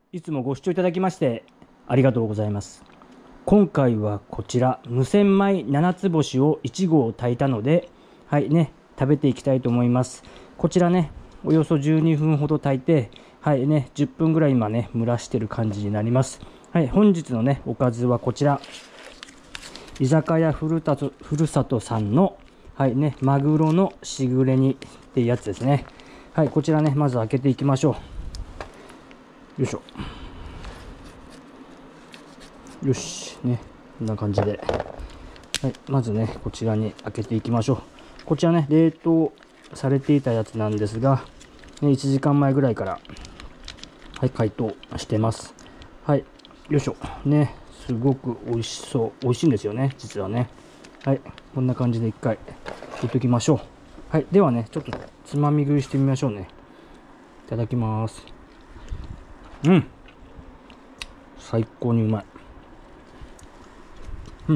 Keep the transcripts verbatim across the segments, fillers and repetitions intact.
いつもご視聴いただきましてありがとうございます。今回はこちら無洗米七つ星をいち合炊いたので、はいね、食べていきたいと思います。こちらね、およそじゅうにふんほど炊いて、はいね、じゅっぷんぐらい今ね、蒸らしてる感じになります。はい、本日のね、おかずはこちら。居酒屋ふるたとふるさとさんの、はいね、マグロのしぐれ煮っていうやつですね。はい、こちらね、まず開けていきましょう。よいしょ。よし、ね、こんな感じで。はい、まずね、こちらに開けていきましょう。こちらね、冷凍されていたやつなんですが、ね、いちじかんまえぐらいから、はい、解凍してます。はい、よいしょ。ね、すごく美味しそう。美味しいんですよね、実はね。はい、こんな感じで一回、入れときましょう。はい、ではね、ちょっとつまみ食いしてみましょうね。いただきます。うん。最高にうまい。うん。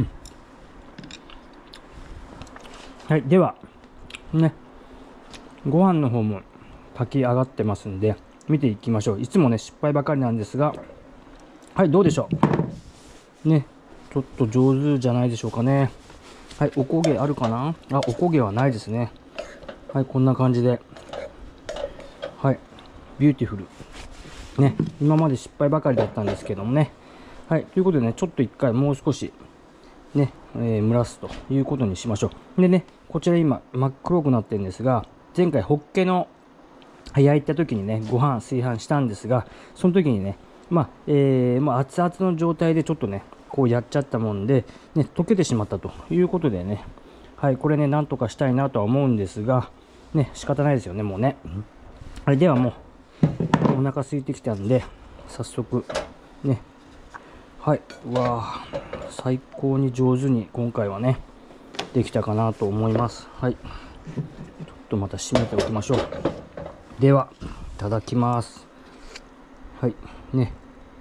はい、では、ね、ご飯の方も炊き上がってますんで、見ていきましょう。いつもね、失敗ばかりなんですが、はい、どうでしょう。ね、ちょっと上手じゃないでしょうかね。はい、おこげあるかなあ、おこげはないですね。はい、こんな感じで。はい、ビューティフル。ね、今まで失敗ばかりだったんですけどもね。はい、ということでね、ちょっと一回もう少し、ね、えー、蒸らすということにしましょう。でね、こちら今、真っ黒くなってるんですが、前回、ホッケの焼いた時にね、ご飯炊飯したんですが、その時にね、まあ、えー、まあ、熱々の状態でちょっとね、こうやっちゃったもんで、ね、溶けてしまったということでね、はい、これね、なんとかしたいなとは思うんですが、ね、仕方ないですよね、もうね。はい、ではもう、お腹空いてきたんで、早速、ね、はい、うわー、最高に上手に今回はね、できたかなと思います。はい、ちょっとまた閉めておきましょう。では、いただきます。はい、ね。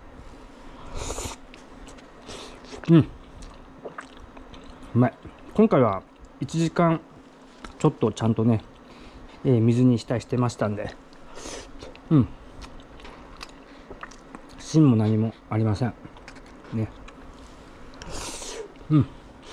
うん。うまい。今回はいちじかんちょっとちゃんとね、えー、水に浸してましたんで、うん。芯も何もありません。ね。うん。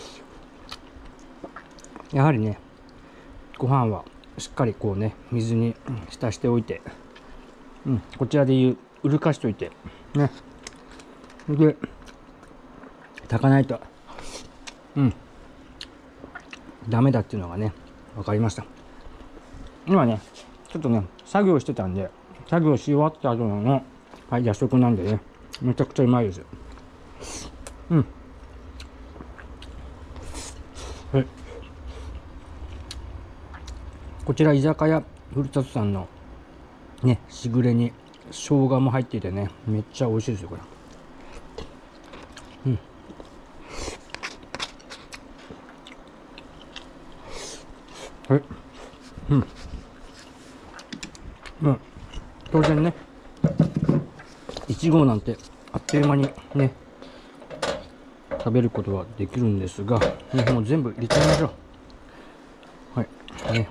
やはりね、ご飯はしっかりこうね、水に浸しておいて、うん、こちらでいう、うるかしといて、ね。で、炊かないと、うん、ダメだっていうのがね、分かりました。今ね、ちょっとね、作業してたんで、作業し終わった後の、はい、夜食なんでね、めちゃくちゃうまいですよ。うん。はい。こちら、居酒屋ふるさとさんの、ね、しぐれに、生姜も入っていてね、めっちゃ美味しいですよ、これ。うん。はい。うん。うん。当然ね、いち合なんてあっという間にね、食べることはできるんですが、ね、もう全部入れちゃいましょう。はい。ね。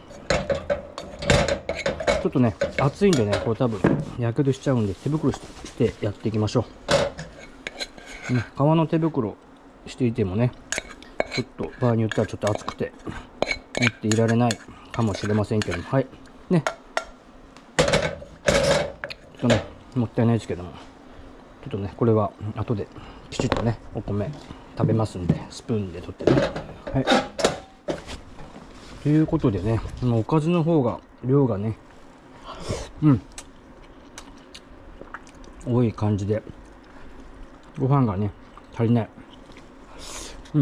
ちょっとね、熱いんでね、これ多分、やけどしちゃうんで、手袋してやっていきましょう。ね、革の手袋していてもね、ちょっと場合によってはちょっと熱くて、持っていられないかもしれませんけども、はい。ね。ちょっとね、もったいないですけども、ちょっとね、これは後できちっとね、お米食べますんで、スプーンで取ってね。はい。ということでね、おかずの方が、量がね、うん、多い感じで、ご飯がね、足りない。うん。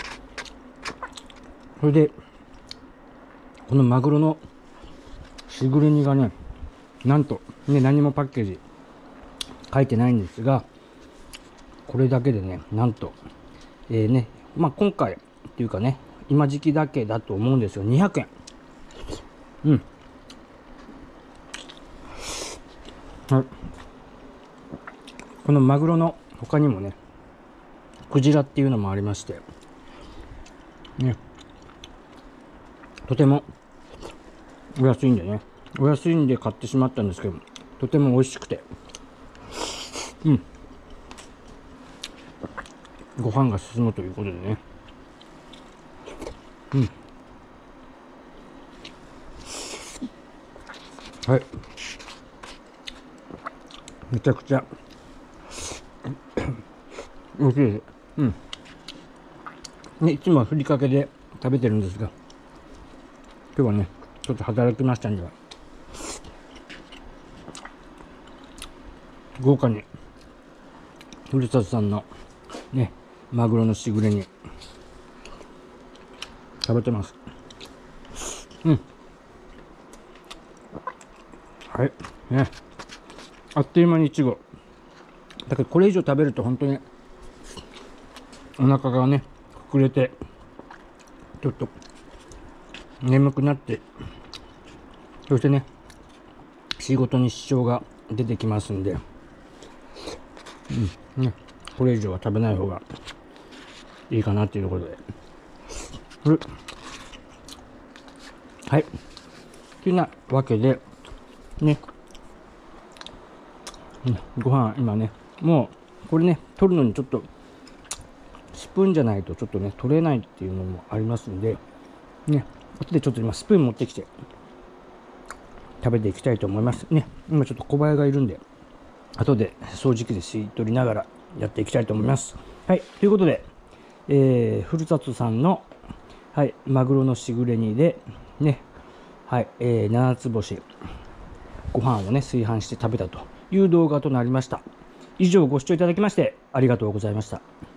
それで、このマグロのしぐれ煮がね、なんと、ね、何もパッケージ書いてないんですが、これだけでね、なんと、えー、ね、まあ、今回っていうかね、今時期だけだと思うんですよ。にひゃくえん。うん。はい。このマグロの他にもね、クジラっていうのもありまして、ね、とてもお安いんでね、お安いんで買ってしまったんですけど、とても美味しくて、 うん。ご飯が進むということでね。うん。はい。めちゃくちゃ美味しいです。うん。ね、いつもはふりかけで食べてるんですが、今日はね、ちょっと働きましたんでは、豪華に、ふるさとさんのね、マグロのしぐれ煮、食べてます。うん。はい。ね。あっという間にいちご。だからこれ以上食べると本当に、お腹がね、膨れて、ちょっと、眠くなって、そしてね、仕事に支障が出てきますんで、うん、ね、これ以上は食べない方がいいかなっていうところで。はい。というなわけで、ね、うん、ご飯今ね、もう、これね、取るのにちょっと、スプーンじゃないとちょっとね、取れないっていうのもありますんで、ね、後でちょっと今スプーン持ってきて、食べていきたいと思いますね。今ちょっと小林がいるんで、後で掃除機で吸い取りながらやっていきたいと思います。はい、ということで、えー、ふるさとさんの、はい、マグロのしぐれ煮で、ね、はい、えー、七つ星、ご飯をね、炊飯して食べたという動画となりました。以上ご視聴いただきましてありがとうございました。